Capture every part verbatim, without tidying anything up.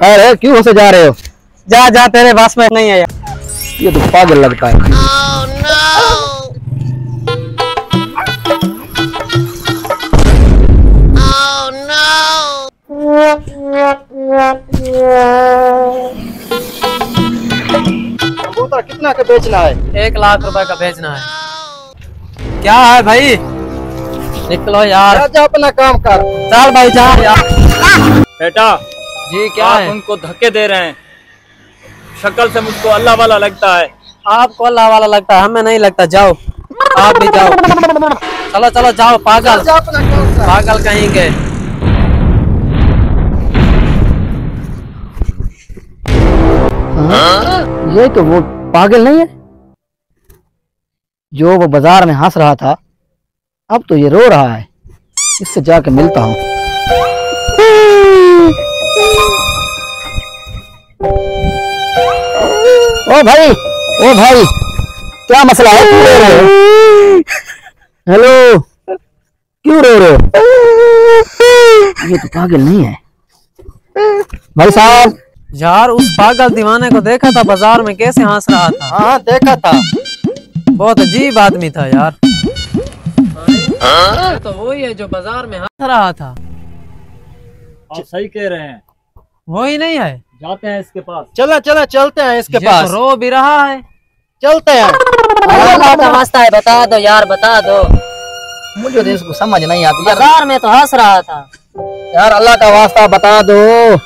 अरे क्यों हंसे जा रहे हो? जा जा, तेरे पास में नहीं है यार। ये तो पागल लगता है। Oh, no! Oh, no! कबूतर कितना का बेचना है? एक लाख रुपए का बेचना है। क्या है भाई? निकलो यार। जा अपना काम कर। चल भाई जा यार। बेटा जी क्या आप है? उनको धक्के दे रहे हैं। शक्ल से मुझको अल्लाह वाला लगता है। आपको अल्लाह वाला लगता है, हमें नहीं लगता। जाओ आप भी जाओ। चलो चलो जाओ पागल, जा अपना काम कर। पागल कहीं के। हाँ? ये तो वो पागल नहीं है जो वो बाजार में हंस रहा था, अब तो ये रो रहा है। इससे जाके मिलता हूँ। ओ भाई, ओ भाई, क्या मसला है? क्यों रो रहे हो? हेलो, क्यों रो रहे हो? ये तो पागल नहीं है भाई साहब। यार उस पागल दीवाने को देखा था बाजार में कैसे हंस रहा था? हाँ देखा था। बहुत अजीब आदमी था यार। हाँ? तो वही है जो बाजार में हंस रहा था। आप सही कह रहे हैं। वही नहीं है? जाते हैं इसके पास। चला चला चलते हैं इसके ये पास। तो रो भी रहा है। चलते हैं। अल्लाह का वास्ता है, बता दो यार, बता दो। मुझे तो इसको समझ नहीं आती यार। बाजार में तो हंस रहा था। यार अल्लाह का वास्ता बता दो।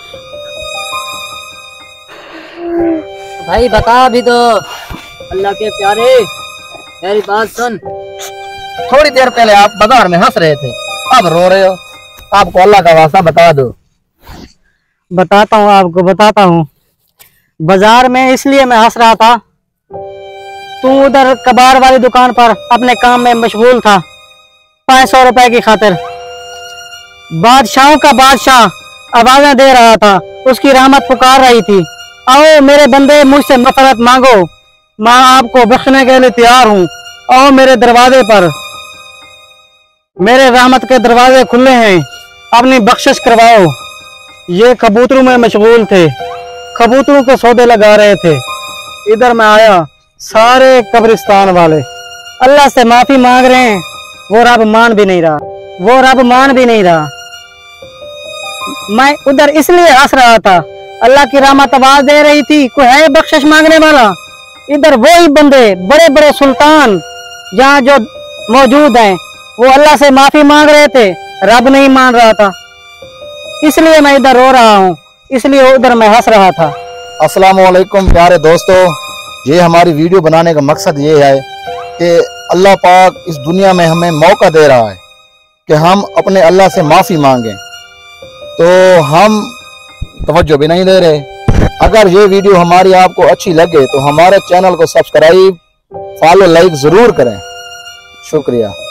भाई बता भी दो, अल्लाह के प्यारे, मेरी बात सुन। थोड़ी देर पहले आप बाजार में हंस रहे थे, अब रो रहे हो। आपको अल्लाह का वास्ता बता दो। बताता हूँ आपको, बताता हूँ। बाजार में इसलिए मैं हंस रहा था, तू उधर कबाड़ वाली दुकान पर अपने काम में मशगूल था, पाँच सौ रुपए की खातिर। बादशाहों का बादशाह आवाजें दे रहा था, उसकी रहमत पुकार रही थी, आओ मेरे बंदे मुझसे मफरत मांगो, मैं आपको बख्शने के लिए तैयार हूँ, आओ मेरे दरवाजे पर, मेरे रहमत के दरवाजे खुले हैं, अपनी बख्शिश करवाओ। ये कबूतरों में मशगूल थे, कबूतरों के सौदे लगा रहे थे। इधर मैं आया, सारे कब्रिस्तान वाले अल्लाह से माफी मांग रहे हैं, वो रब मान भी नहीं रहा, वो रब मान भी नहीं रहा। मैं उधर इसलिए हंस रहा था, अल्लाह की रहमत आवाज दे रही थी, कोई है बख्शिश मांगने वाला? इधर वही बंदे बड़े बड़े सुल्तान यहाँ जो मौजूद हैं, वो अल्लाह से माफी मांग रहे थे, रब नहीं मान रहा था। इसलिए मैं इधर रो रहा हूँ, इसलिए उधर मैं हंस रहा था। अस्सलाम वालेकुम प्यारे दोस्तों, ये हमारी वीडियो बनाने का मकसद ये है कि अल्लाह पाक इस दुनिया में हमें मौका दे रहा है कि हम अपने अल्लाह से माफ़ी मांगें, तो हम तवज्जो भी नहीं दे रहे। अगर ये वीडियो हमारी आपको अच्छी लगे तो हमारे चैनल को सब्सक्राइब, फॉलो, लाइक ज़रूर करें। शुक्रिया।